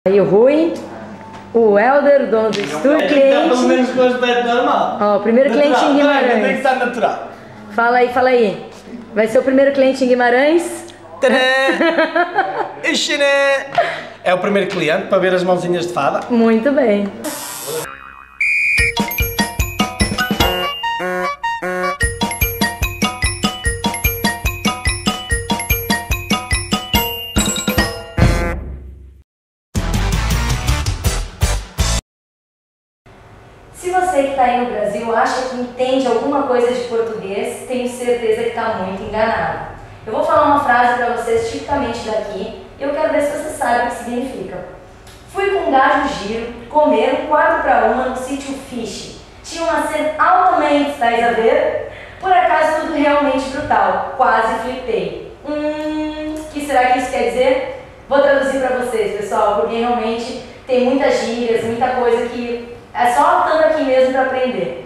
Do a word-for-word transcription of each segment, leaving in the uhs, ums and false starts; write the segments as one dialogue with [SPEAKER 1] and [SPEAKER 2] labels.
[SPEAKER 1] Aí o Rui, o Helder, dono do estúdio, cliente.
[SPEAKER 2] Pelo menos com o aspecto normal.
[SPEAKER 1] Ó, o primeiro
[SPEAKER 2] natural,
[SPEAKER 1] cliente em Guimarães.
[SPEAKER 2] Tem que estar natural.
[SPEAKER 1] Fala aí, fala aí. Vai ser o primeiro cliente em Guimarães?
[SPEAKER 2] Ixi, né? É o primeiro cliente para ver as mãozinhas de fada.
[SPEAKER 1] Muito bem. Se você que está aí no Brasil acha que entende alguma coisa de português, tenho certeza que está muito enganado. Eu vou falar uma frase para vocês tipicamente daqui e eu quero ver se você sabe o que significa. Fui com um gajo giro, comer um quarto para uma no sítio Fish. Tinha uma cena altamente, estáis a ver? Por acaso tudo realmente brutal, quase flipei. Hum, o que será que isso quer dizer? Vou traduzir para vocês, pessoal, porque realmente tem muitas gírias, muita coisa que é só estando aqui mesmo para aprender.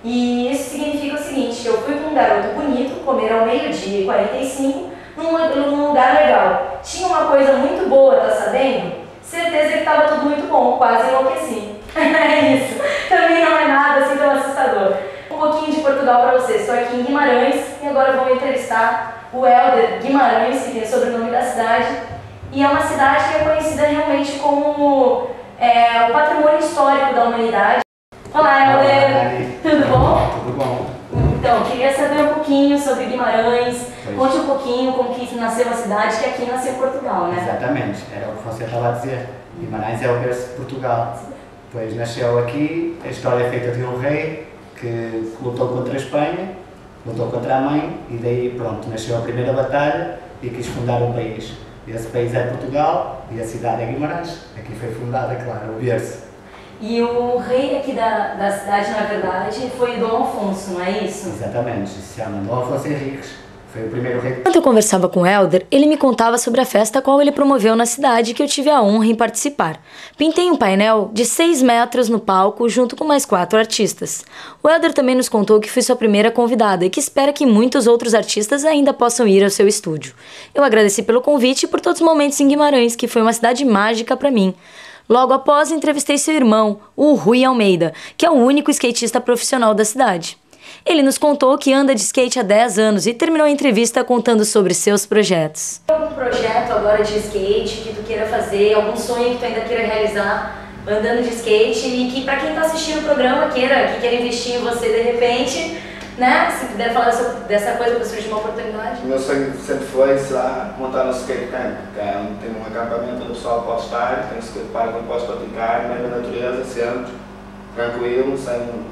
[SPEAKER 1] E isso significa o seguinte, que eu fui com um garoto bonito comer ao meio-dia e quarenta e cinco num, num lugar legal. Tinha uma coisa muito boa, tá sabendo? Certeza que estava tudo muito bom, quase enlouqueci. É isso, também não é nada assim tão assustador. Um pouquinho de Portugal para vocês. Estou aqui em Guimarães e agora vou entrevistar o Helder Guimarães, que tem o sobrenome da cidade. E é uma cidade que é conhecida realmente como é, o patrimônio histórico da humanidade. Olá, Helder! Tudo bom?
[SPEAKER 3] Tudo bom.
[SPEAKER 1] Então, queria saber um pouquinho sobre Guimarães. Pois. Conte um pouquinho como que nasceu a cidade, que aqui nasceu Portugal, né?
[SPEAKER 3] Exatamente, era o que você estava a dizer. Guimarães é o berço de Portugal. Pois nasceu aqui, a história é feita de um rei que lutou contra a Espanha, lutou contra a mãe e daí, pronto, nasceu a primeira batalha e quis fundar um país. Esse país é Portugal e a cidade é Guimarães. Aqui foi fundada, claro, o berço.
[SPEAKER 1] E o rei aqui da, da cidade, na verdade, foi Dom Afonso, não é isso?
[SPEAKER 3] Exatamente, se chama Dom Afonso Henriques. Foi o primeiro rei.
[SPEAKER 1] Enquanto eu conversava com o Helder, ele me contava sobre a festa a qual ele promoveu na cidade que eu tive a honra em participar. Pintei um painel de seis metros no palco junto com mais quatro artistas. O Helder também nos contou que fui sua primeira convidada e que espera que muitos outros artistas ainda possam ir ao seu estúdio. Eu agradeci pelo convite e por todos os momentos em Guimarães, que foi uma cidade mágica para mim. Logo após, entrevistei seu irmão, o Rui Almeida, que é o único skatista profissional da cidade. Ele nos contou que anda de skate há dez anos e terminou a entrevista contando sobre seus projetos. Tem algum projeto agora de skate que tu queira fazer, algum sonho que tu ainda queira realizar andando de skate e que para quem está assistindo o programa queira, que queira investir em você de repente, né? Se puder falar dessa coisa para surgir uma oportunidade.
[SPEAKER 4] O meu sonho sempre foi, será, montar um skate camp, que é onde tem um acampamento onde o pessoal pode estar, tem um skate park onde pode praticar, no meio da natureza, sempre, tranquilo, sem...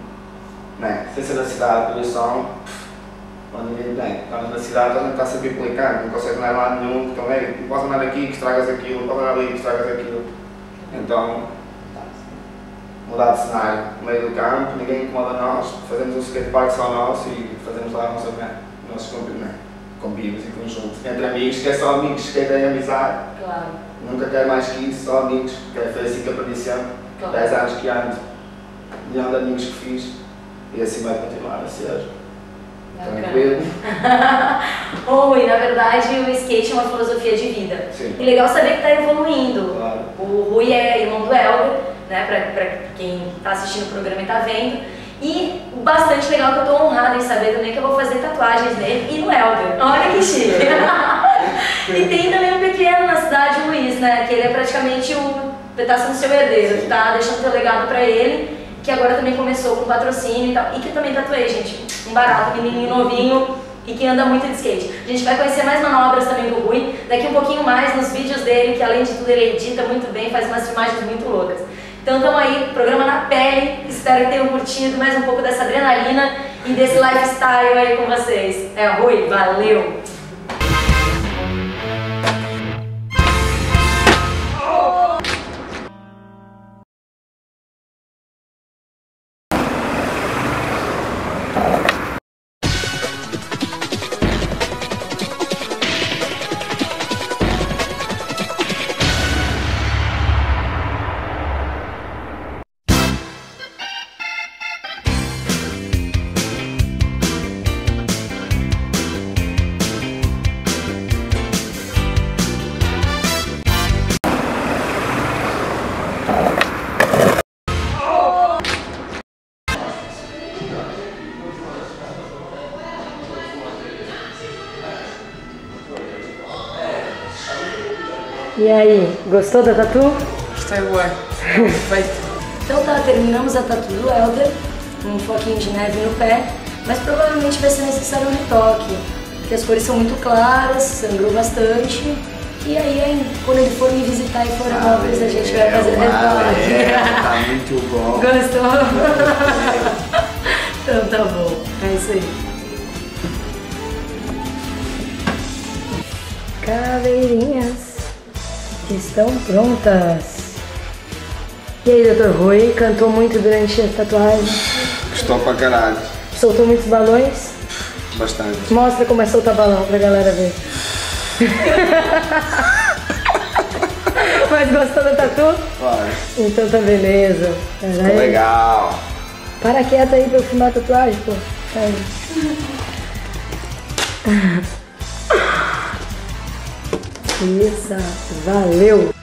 [SPEAKER 4] Né? Sem ser na cidade, poluição, onde ninguém tem. Estamos na cidade, a gente está sempre implicando, não consegue andar lá nenhum, então é, não podes andar aqui que estragas aquilo, não podes andar ali que estragas aquilo. Então, mudar de cenário, no meio do campo, ninguém incomoda nós, fazemos um skatepark só nosso e fazemos lá nossa, né, nossos convívios e conjuntos. Entre amigos, que é só amigos, skate é amizade.
[SPEAKER 1] Claro.
[SPEAKER 4] Nunca quero mais que isso, só amigos, que foi assim que aprendi sempre.
[SPEAKER 1] Claro.
[SPEAKER 4] dez anos que ando, milhão de amigos que fiz. E assim vai continuar a ser. Tranquilo.
[SPEAKER 1] Oi, na verdade o skate é uma filosofia de vida.
[SPEAKER 4] Sim.
[SPEAKER 1] E legal saber que está evoluindo.
[SPEAKER 4] Claro.
[SPEAKER 1] O Rui é irmão do Helder, né, para quem está assistindo o programa e está vendo. E bastante legal que eu estou honrada em saber também que eu vou fazer tatuagens nele e no Helder. Olha que chique. E tem também um pequeno na cidade, o Luiz, né, que ele é praticamente o está sendo seu herdeiro, que está deixando seu legado para ele. Que agora também começou com patrocínio e tal, e que também tatuei, gente, um barato, menininho novinho e que anda muito de skate. A gente vai conhecer mais manobras também do Rui, daqui um pouquinho mais nos vídeos dele, que além de tudo ele edita muito bem, faz umas filmagens muito loucas. Então estamos aí, programa na pele, espero que tenham curtido mais um pouco dessa adrenalina e desse lifestyle aí com vocês. É, Rui, valeu! E aí, gostou da tatu?
[SPEAKER 5] Gostei, ué. Perfeito.
[SPEAKER 1] Então tá, terminamos a tatu do Helder, um foquinho de neve no pé, mas provavelmente vai ser necessário um retoque, porque as cores são muito claras, sangrou bastante, e aí quando ele for me visitar em Florianópolis a gente vai fazer retoque.
[SPEAKER 4] É, tá muito bom.
[SPEAKER 1] Gostou? Então tá bom, é isso aí. Caveirinhas estão prontas. E aí, doutor Rui, cantou muito durante a tatuagem?
[SPEAKER 4] Gostou pra caralho.
[SPEAKER 1] Soltou muitos balões?
[SPEAKER 4] Bastante.
[SPEAKER 1] Mostra como é soltar balão pra galera ver. Mas gostou da tatu?
[SPEAKER 4] Vai.
[SPEAKER 1] Então tá beleza.
[SPEAKER 4] Ficou legal.
[SPEAKER 1] Para quieto aí pra eu filmar a tatuagem, pô. Aí. Isso, valeu!